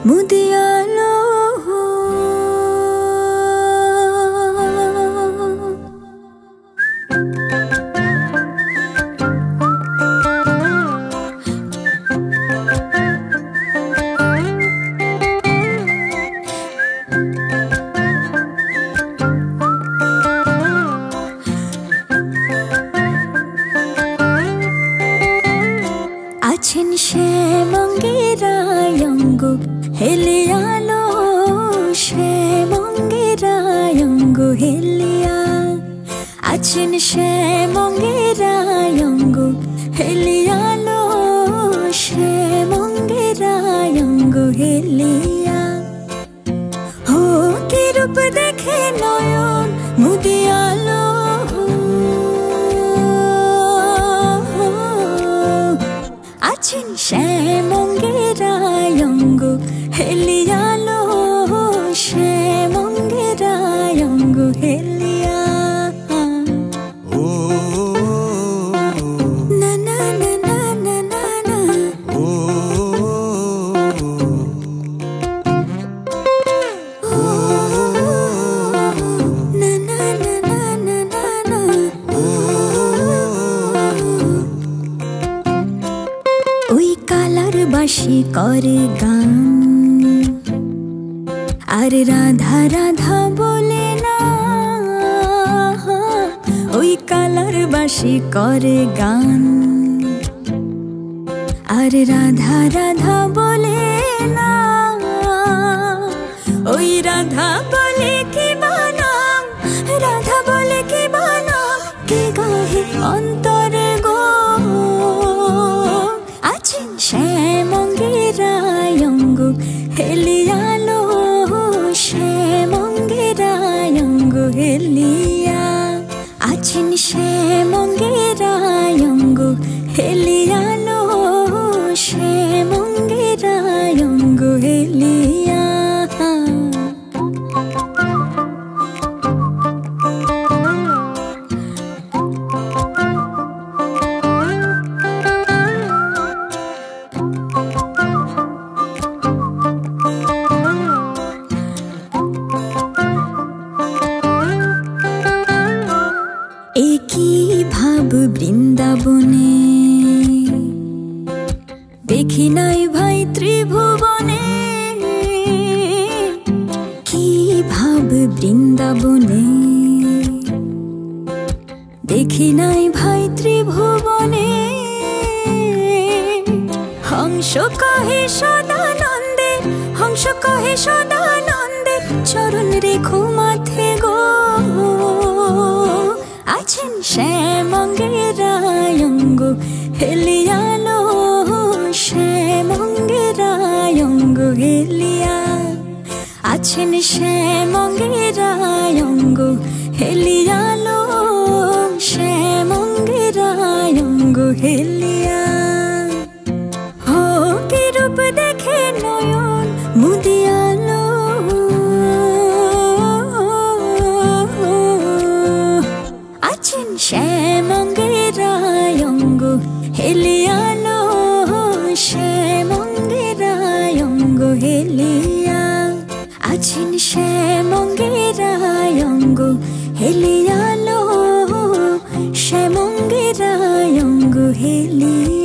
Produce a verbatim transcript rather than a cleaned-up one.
মুদিয়ালো Achen Shyam Onge Rai Ongo Helialo Shyam Onge Rai Ongo Helia Achen Shyam Onge Rai Ongo Helialo Shyam Onge Rai Ongo Helia Ho ki rup dekhe noyon mudialo Achen Shyam Onge Rai Ongo Helialo Shyam Onge Rai Ongo Helia Na na na na na na na Na na na na na na na ওই colour বাঁশি করে গান আর রাধা রাধা বলে না ওই colour বাঁশি করে গান আর রাধা রাধা বলে না ওই রাধা বলে কি বানাম রাধা বলে কি বানাম কে গাহে অন্তরে গো Achen Shyam Onge Rai Ongo Helialo Shyam Onge Rai Ongo Helia Achen Shyam Onge Rai Ongo Helialo Shyam Onge Rai Ongo Helia একই ভাব বৃন্দাবনে দেখি নাই ভাই ত্রিভুবনে কি ভাব বৃন্দাবনে দেখি নাই ভাই ত্রিভুবনে হংস কহে সদানন্দে হংস কহে সদানন্দে চরণ রেখো মাথে গো Achen Shyam Onge Rai Ongo Helialo Shyam Onge Rai Ongo Helia Achen Shyam Onge Rai Ongo Helialo Shyam Onge Rai Ongo Helia Ho ki rup dekhe noyon mudialo Achen Shyam Onge Rai Ongo Helialo Shyam Onge Rai Ongo Helia Achen Shyam Onge Rai Ongo Helialo Shyam Onge Rai Ongo Helia